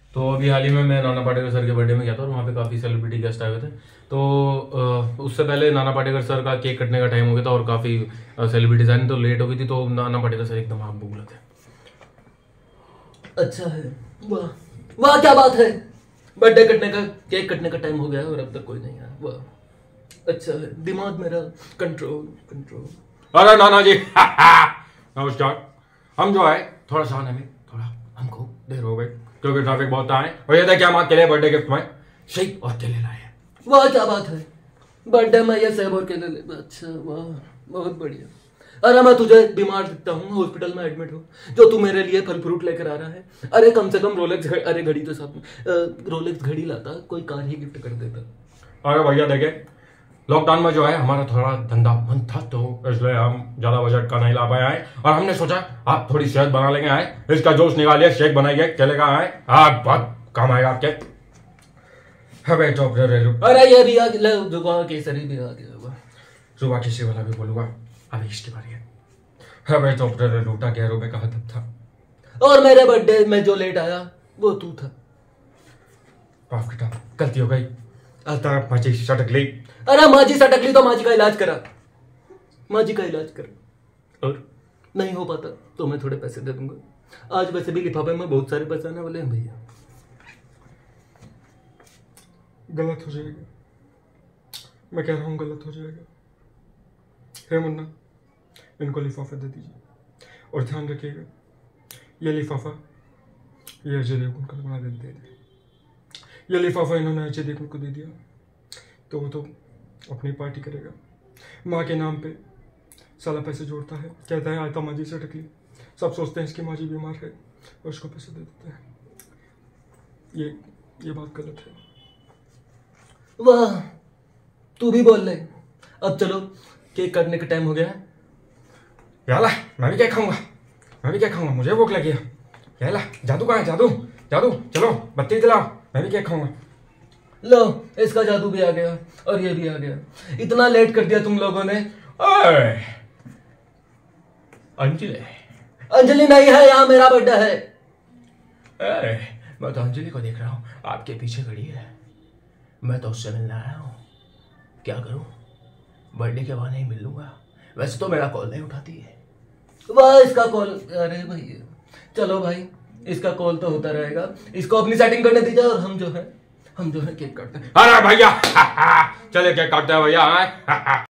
तो अभी हाल ही में मैं नाना पाटेकर सर के बर्थडे में गया था और वहाँ पे काफ़ी सेलिब्रिटी गेस्ट आए हुए थे। तो उससे पहले नाना पाटेकर सर का केक कटने का टाइम हो गया था और काफ़ी सेलिब्रिटीज आए, तो लेट हो गई थी। तो नाना पाटेकर सर एकदम आप बोल रहे थे। अच्छा है, वाह वाह क्या बात है, बर्थडे कटने का केक कटने का टाइम हो गया है और अब तक कोई नहीं आया। वाह अच्छा है, दिमाग मेरा कंट्रोल कंट्रोल। अरे नाना जी नमस्कार। हम जो है थोड़ा सा आने में थोड़ा हमको देर हो गई क्योंकि ट्रैफिक बहुत है। और ये देखिए हम आपके लिए बर्थडे गिफ्ट में शेक और केले लाए हैं। वाह क्या बात है, बर्थडे में ये सेब और केले ले। अच्छा वाह बहुत बढ़िया। अरे मैं तुझे बीमार दिखता हूँ, हॉस्पिटल में एडमिट हूँ, जो तू मेरे लिए फल फ्रूट लेकर आ रहा है। अरे कम से कम रोलेक्स अरे घड़ी तो साथ में रोलेक्स घड़ी लाता, कोई कार ही गिफ्ट कर देता। अरे भैया देखिए लॉकडाउन में जो है हमारा थोड़ा धंधा बंद था, तो इसलिए हम ज्यादा बजट का नहीं ला पाए आए और हमने सोचा आप थोड़ी सेहत बना लेंगे आए, इसका जूस निकालिए, शेक बनाइए, केले का आए, आप बहुत काम आएगा आपके। अरे ये भी आ गया, केसरी भी आ गया। सुबह किसी वाला भी बोलूंगा, अभी इसकी बारी है। तो लूटा गैरों में कहा तब था और मेरे बर्थडे में जो लेट आया वो तू था। माफ बेटा गलती हो गई। माजी सटक ली। अरे माजी सटक ली तो माजी का इलाज करा, माजी का इलाज करा। और नहीं हो पाता तो मैं थोड़े पैसे दे दूंगा। आज वैसे भी लिफाफे में बहुत सारे पैसे आने वाले हैं भैया। गलत हो जाएगा, मैं कह रहा हूँ गलत हो जाएगा। हे मुन्ना इनको लिफाफा दे दीजिए और ध्यान रखिएगा ये लिफाफा ये अजय देवगन को बना दे दे। ये लिफाफा इन्होंने अजय देवगन को दे दिया तो वो तो अपनी पार्टी करेगा, माँ के नाम पे साला पैसे जोड़ता है, कहता है आयता माजी से टकली। सब सोचते हैं इसकी माँ जी बीमार है और उसको पैसे दे देते हैं। ये बात गलत है। वाह तू भी बोल ले। अब चलो केक काटने का टाइम हो गया है। याला मैं भी क्या खाऊंगा, मुझे भूख लगी है। याला जादू कहाँ है, जादू जादू चलो बत्ती जलाओ, मैं भी क्या खाऊंगा। लो इसका जादू भी आ गया और ये भी आ गया। इतना लेट कर दिया तुम लोगों ने। अंजलि नहीं है, यहाँ मेरा बर्थडे है। मैं तो अंजलि को देख रहा हूँ, आपके पीछे खड़ी है, मैं तो उससे मिलने आया हूँ। क्या करूँ, बर्थडे के बहाने ही मिल लूंगा, वैसे तो मेरा कॉल नहीं उठाती है। वाह इसका कॉल, अरे भैया चलो भाई इसका कॉल तो होता रहेगा, इसको अपनी सेटिंग करने दीजिए और हम जो है केक काटते हैं। अरे भैया चले केक काटते हैं भैया।